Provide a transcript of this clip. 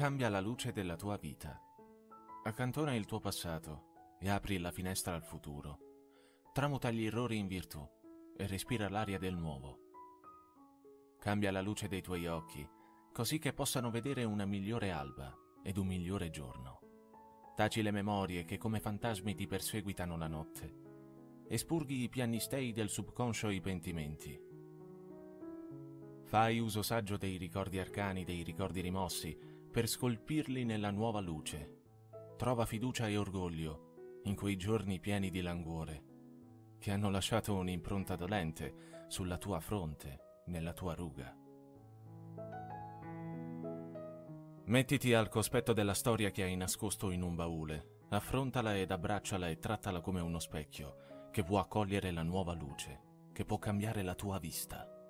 Cambia la luce della tua vita. Accantona il tuo passato e apri la finestra al futuro. Tramuta gli errori in virtù e respira l'aria del nuovo. Cambia la luce dei tuoi occhi, così che possano vedere una migliore alba ed un migliore giorno. Taci le memorie che come fantasmi ti perseguitano la notte. Espurghi i piagnistei del subconscio e i pentimenti. Fai uso saggio dei ricordi arcani, dei ricordi rimossi, per scolpirli nella nuova luce. Trova fiducia e orgoglio in quei giorni pieni di languore, che hanno lasciato un'impronta dolente sulla tua fronte, nella tua ruga. Mettiti al cospetto della storia che hai nascosto in un baule, affrontala ed abbracciala e trattala come uno specchio che può accogliere la nuova luce, che può cambiare la tua vista.